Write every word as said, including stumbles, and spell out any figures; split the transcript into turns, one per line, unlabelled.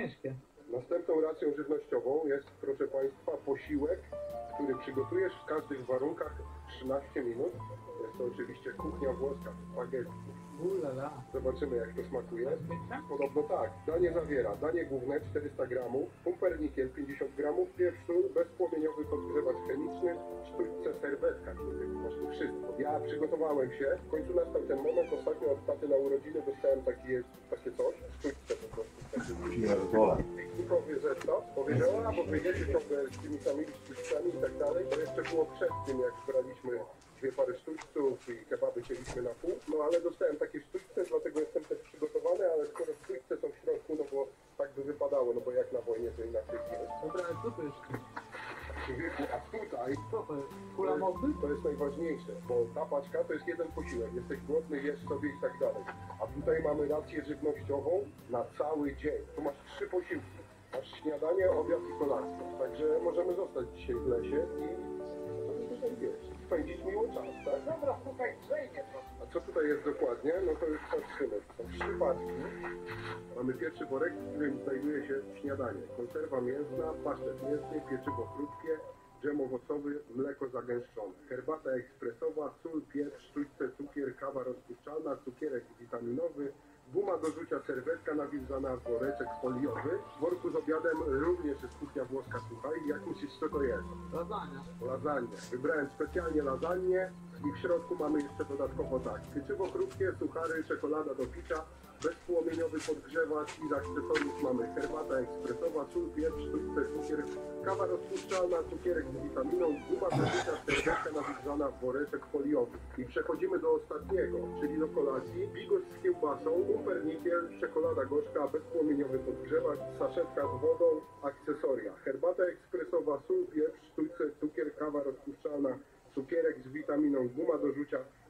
ciężkie.
Następną racją żywnościową jest, proszę Państwa, posiłek, który przygotujesz w każdych warunkach w trzynaście minut. Jest to oczywiście kuchnia włoska, spaghetti.
Ulala.
Zobaczymy, jak to smakuje.
Bezpieczne?
Podobno tak. Danie zawiera danie główne czterysta gramów, pumpernikiel pięćdziesiąt gramów, pieprz, sól, bezpłomieniowy podgrzewacz chemiczny, sztućce, serwetka, człowiek, po prostu wszystko. Ja przygotowałem się, w końcu nastał ten moment, ostatnio od taty na urodziny dostałem takie, takie coś, sztućce po prostu. Nikowie zestaw powiedziała, bo wy jedzie ciągle z tymi samymi sztućcami i tak dalej. To jeszcze było przed tym, jak braliśmy dwie pary sztućców i kebaby cieliśmy na pół. No ale dostałem takie sztućce, dlatego jestem też przygotowany, ale skoro sztućce są w środku, no bo tak by wypadało, no bo jak na wojnie to inaczej jest.
Dobra, ale co to jest?
Człowieku, a tutaj
Co to jest? Kula mowy?
to jest najważniejsze, bo ta paczka to jest jeden posiłek, jesteś głodny, jesz sobie i tak dalej. A tutaj mamy rację żywnościową na cały dzień. Tu masz trzy posiłki. Masz śniadanie, obiad i kolację. Także możemy zostać dzisiaj w lesie i sobie tutaj wiesz, spędzić miło czas, tak?
Dobra, słuchaj, przejdzie to.
A co tutaj jest dokładnie? No to już patrzymy. Są trzy paczki. Mamy pierwszy worek, w którym znajduje się śniadanie. Konserwa mięsna, pasztet mięsny, pieczywo krótkie, dżem owocowy, mleko zagęszczone. Herbata ekspresowa, sól, pieprz, sztućce, cukier, kawa rozpuszczalna, cukierek witaminowy, guma do rzucia, serwetka nawilżana, woreczek foliowy. W worku z obiadem również jest kuchnia włoska, słuchaj. Jak myślisz, co to jest?
Lasagna.
Lasagne. Wybrałem specjalnie lasagne i w środku mamy jeszcze dodatkowo tak. Pieczywo krótkie, suchary, czekolada do picia, bezpłomieniowy podgrzewacz i z akcesoriów mamy herbata ekspresowa, sól, pieprz, sztućce, cukier, kawa rozpuszczalna, cukierek z witaminą, guma do życia, serdetka nawilżana, woreczek foliowy. I przechodzimy do ostatniego, czyli do kolacji. Bigos z kiełbasą, pumpernikiel, czekolada gorzka, bezpłomieniowy podgrzewacz, saszetka z wodą, akcesoria. Herbata ekspresowa, sól, pieprz, sztućce, cukier, kawa rozpuszczalna, cukierek z witaminą, guma do rzucia,